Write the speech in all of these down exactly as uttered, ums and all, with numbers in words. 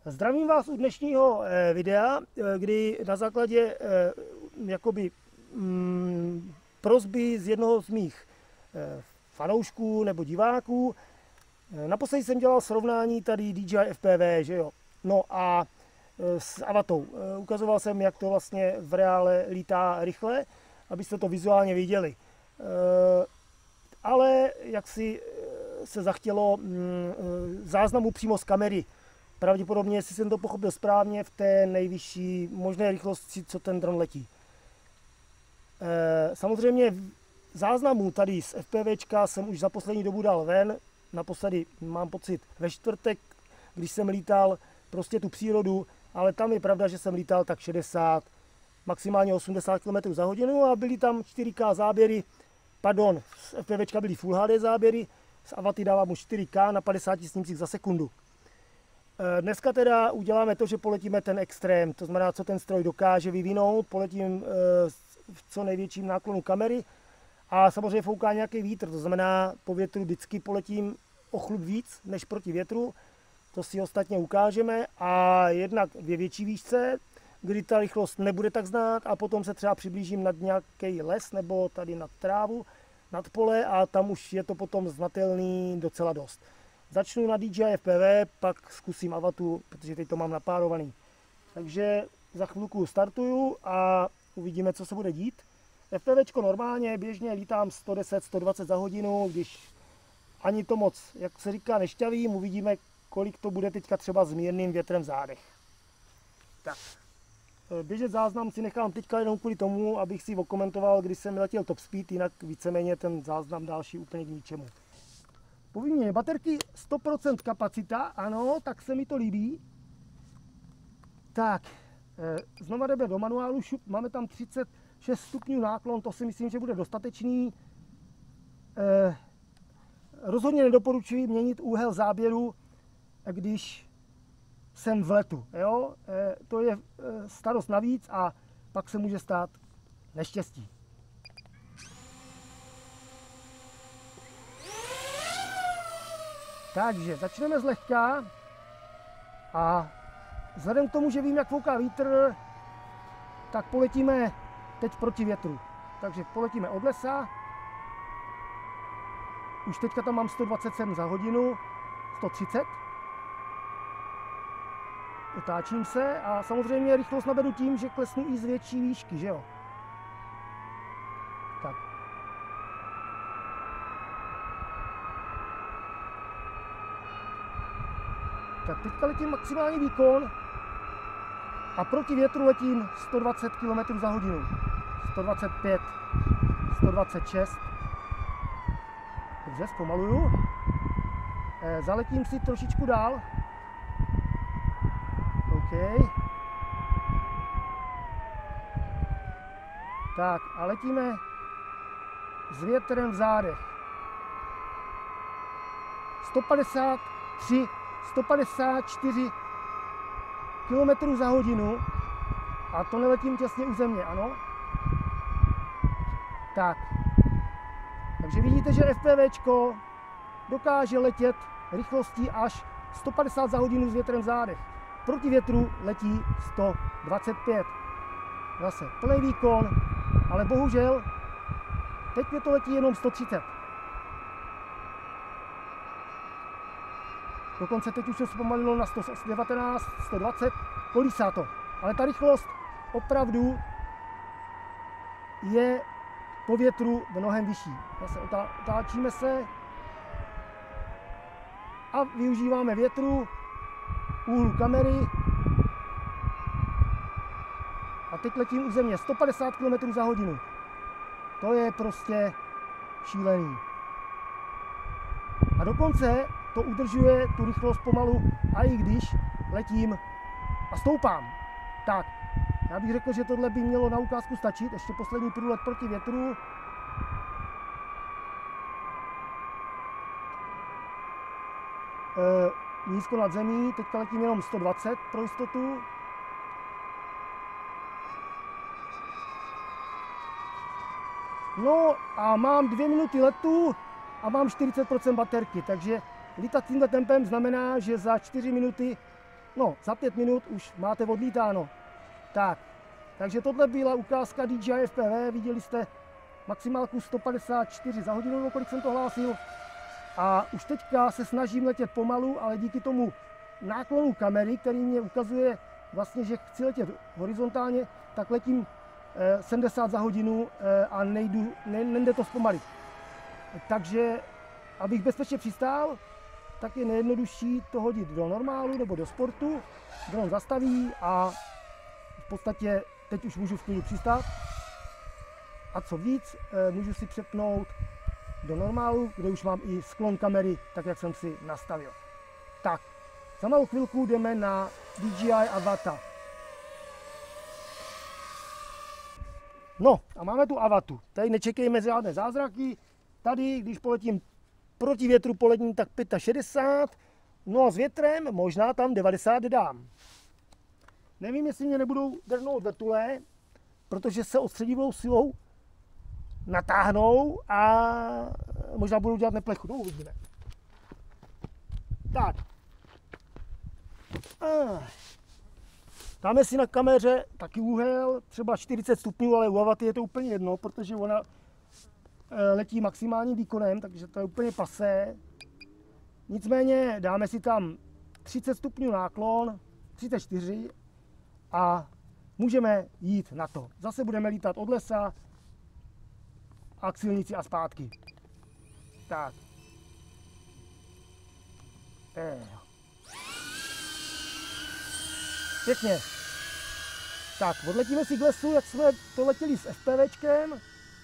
Zdravím vás u dnešního videa, kdy na základě jakoby mm, prosby z jednoho z mých fanoušků nebo diváků, naposledy jsem dělal srovnání tady D J I F P V, že jo. No a s Avatou. Ukazoval jsem, jak to vlastně v reále lítá rychle, abyste to vizuálně viděli. Ale jak si se zachtělo záznamu přímo z kamery. Pravděpodobně, jestli jsem to pochopil správně, v té nejvyšší možné rychlosti, co ten dron letí. Samozřejmě záznamů tady z FPVčka jsem už za poslední dobu dal ven. Naposledy mám pocit ve čtvrtek, když jsem lítal prostě tu přírodu, ale tam je pravda, že jsem lítal tak šedesát, maximálně osmdesát kilometrů za hodinu a byly tam čtyři ká záběry, pardon, z FPVčka byly Full H D záběry, z Avaty dávám už čtyři ká na padesáti snímcích za sekundu. Dneska teda uděláme to, že poletíme ten extrém, to znamená, co ten stroj dokáže vyvinout, poletím v co největším náklonu kamery a samozřejmě fouká nějaký vítr, to znamená, po větru vždycky poletím o chlup víc než proti větru, to si ostatně ukážeme, a jednak ve větší výšce, kdy ta rychlost nebude tak znát, a potom se třeba přiblížím nad nějaký les nebo tady nad trávu, nad pole, a tam už je to potom znatelný docela dost. Začnu na D J I F P V, pak zkusím Avatu, protože teď to mám napárovaný. Takže za chvilku startuju a uvidíme, co se bude dít. FPVčko normálně, běžně lítám sto deset sto dvacet za hodinu, když ani to moc, jak se říká, nešťavím. Uvidíme, kolik to bude teďka třeba s mírným větrem v zádech. Tak, běžet záznam si nechám teďka jenom kvůli tomu, abych si okomentoval, když jsem letěl top speed, jinak víceméně ten záznam další úplně k ničemu. Po výměně baterky sto procent kapacita, ano, tak se mi to líbí. Tak, znova jdeme do manuálu, šup, máme tam třicet šest stupňů náklon, to si myslím, že bude dostatečný. Eh, rozhodně nedoporučuji měnit úhel záběru, když jsem v letu. Jo? Eh, to je eh, starost navíc a pak se může stát neštěstí. Takže začneme zlehka a vzhledem k tomu, že vím, jak fouká vítr, tak poletíme teď proti větru. Takže poletíme od lesa. Už teďka tam mám sto dvacet sedm za hodinu, sto třicet. Otáčím se a samozřejmě rychlost naberu tím, že klesnu i z větší výšky, že jo? Tak. Tak teďka letím maximální výkon a proti větru letím sto dvacet kilometrů za hodinu. sto dvacet pět, sto dvacet šest. Dobře, zpomaluju. E, zaletím si trošičku dál. OK. Tak a letíme s větrem v zádech. sto padesát tři, sto padesát čtyři kilometrů za hodinu a to neletím těsně u země, ano? Tak, takže vidíte, že FPVčko dokáže letět rychlostí až sto padesát za hodinu s větrem v zádech. Proti větru letí sto dvacet pět. Zase plný výkon, ale bohužel teď mě to letí jenom sto třicet. Dokonce teď už se zpomalilo na sto devatenáct, sto dvacet, kolísá to. Ale ta rychlost opravdu je po větru mnohem vyšší. Zase otáčíme se a využíváme větru, úhlu kamery. A teď letím u země sto padesát kilometrů za hodinu. To je prostě šílený. A dokonce to udržuje tu rychlost pomalu, a i když letím a stoupám. Tak, já bych řekl, že tohle by mělo na ukázku stačit. Ještě poslední průlet proti větru. E, nízko nad zemí, teďka letím jenom sto dvacet pro jistotu. No a mám dvě minuty letu a mám čtyřicet procent baterky, takže lítat tímhle tempem znamená, že za čtyři minuty No, za pět minut už máte odlítáno. Tak, takže tohle byla ukázka D J I F P V, viděli jste maximálku sto padesát čtyři za hodinu, no kolik jsem to hlásil. A už teďka se snažím letět pomalu, ale díky tomu náklonu kamery, který mě ukazuje vlastně, že chci letět horizontálně, tak letím sedmdesát za hodinu a nejdu, ne, nejde to zpomalit. Takže, abych bezpečně přistál, tak je nejjednodušší to hodit do normálu nebo do sportu. Dron zastaví a v podstatě teď už můžu v klidu přistát. A co víc, můžu si přepnout do normálu, kde už mám i sklon kamery, tak jak jsem si nastavil. Tak, za malou chvilku jdeme na D J I Avata. No a máme tu Avatu. Tady nečekejme žádné zázraky. Tady, když poletím proti větru, poletím tak šedesát pět. No a s větrem možná tam devadesát dám. Nevím, jestli mě nebudou drhnout vrtule, protože se odstředivou silou natáhnou a možná budou dělat neplechu. No, uvidíme. Tak. Ah. Dáme si na kameře taky úhel, třeba čtyřicet stupňů, ale u Avaty je to úplně jedno, protože ona letí maximálním výkonem, takže to je úplně pasé. Nicméně dáme si tam třicet stupňů náklon, třicet čtyři a můžeme jít na to. Zase budeme lítat od lesa a k silnici a zpátky. Tak. Eh. Pěkně. Tak, odletíme si k lesu, jak jsme to letěli s FPVčkem.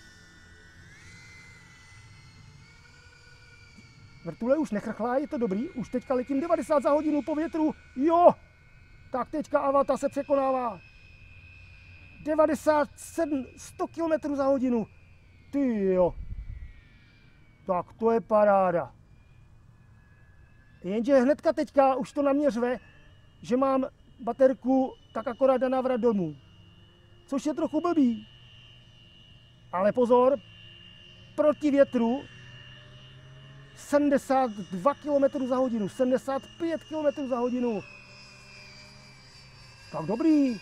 Vrtule už nechrchlá, je to dobrý. Už teďka letím devadesát za hodinu po větru. Jo! Tak teďka Avata se překonává. devadesát sedm, sto kilometrů za hodinu. Ty jo. Tak to je paráda. Jenže hnedka teďka už to na mě řve, že mám baterku tak akorát na návrat domů. Což je trochu blbý. Ale pozor, proti větru sedmdesát dva kilometrů za hodinu, sedmdesát pět kilometrů za hodinu. Tak dobrý.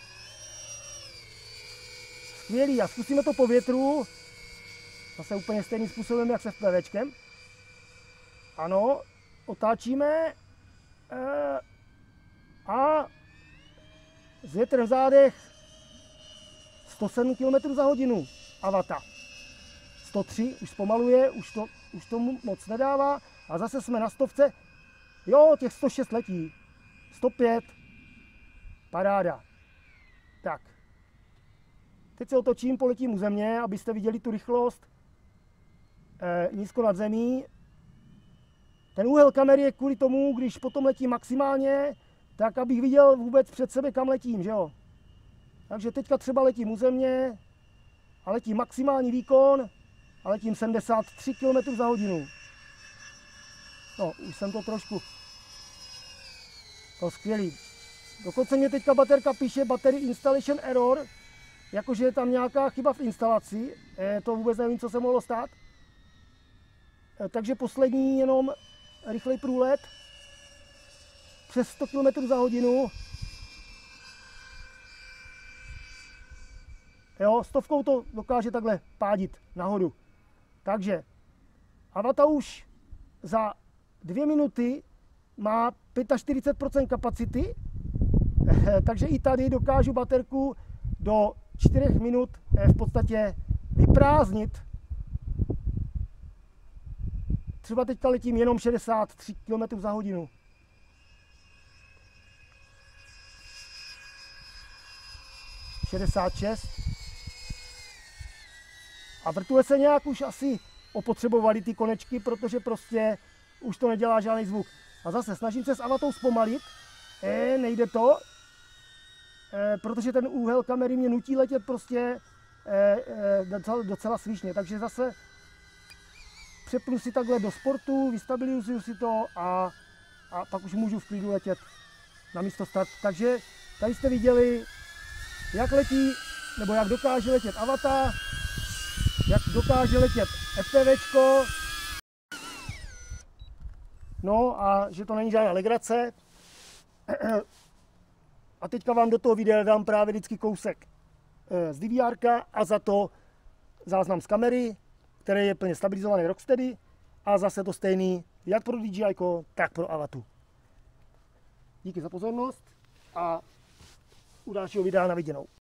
Skvělý. A zkusíme to po větru. Zase úplně stejným způsobem, jak se FPVčkem. Ano, otáčíme. E, a s větrem v zádech sto sedm kilometrů za hodinu. Avata. sto tři, už zpomaluje, už to, už tomu moc nedává. A zase jsme na stovce. Jo, těch sto šest letí. sto pět. Paráda. Tak. Teď se otočím, poletím u země, abyste viděli tu rychlost. E, nízko nad zemí. Ten úhel kamery je kvůli tomu, když potom letím maximálně, tak abych viděl vůbec před sebe, kam letím, že jo. Takže teďka třeba letím u země a letím maximální výkon a letím sedmdesát tři kilometrů za hodinu. No, už jsem to trošku... To skvělý. Dokonce mě teďka baterka píše battery installation error, jakože je tam nějaká chyba v instalaci, e, to vůbec nevím, co se mohlo stát. E, takže poslední jenom rychlej průlet přes sto kilometrů za hodinu. Jo, stovkou to dokáže takhle pádit nahoru. Takže Avata už za dvě minuty má čtyřicet pět procent kapacity, takže i tady dokážu baterku do čtyřech minut v podstatě vyprázdnit. Třeba teďka letím jenom šedesát tři kilometrů za hodinu. šedesát šest. A vrtule se nějak už asi opotřebovali ty konečky, protože prostě už to nedělá žádný zvuk. A zase snažím se s Avatou zpomalit. E, nejde to, e, protože ten úhel kamery mě nutí letět prostě e, e, docela, docela svižně. Takže zase přepnu si takhle do sportu, vystabilizuju si to a, a pak už můžu v klidu letět na místo start. Takže tady jste viděli, jak letí, nebo jak dokáže letět Avata, jak dokáže letět FPVčko. No a že to není žádná legrace. A teďka vám do toho videa dám právě vždycky kousek z D V R ka a za to záznam z kamery, který je plně stabilizovaný Rocksteady a zase to stejný jak pro D J I, tak pro Avatu. Díky za pozornost a u dalšího videa na viděnou.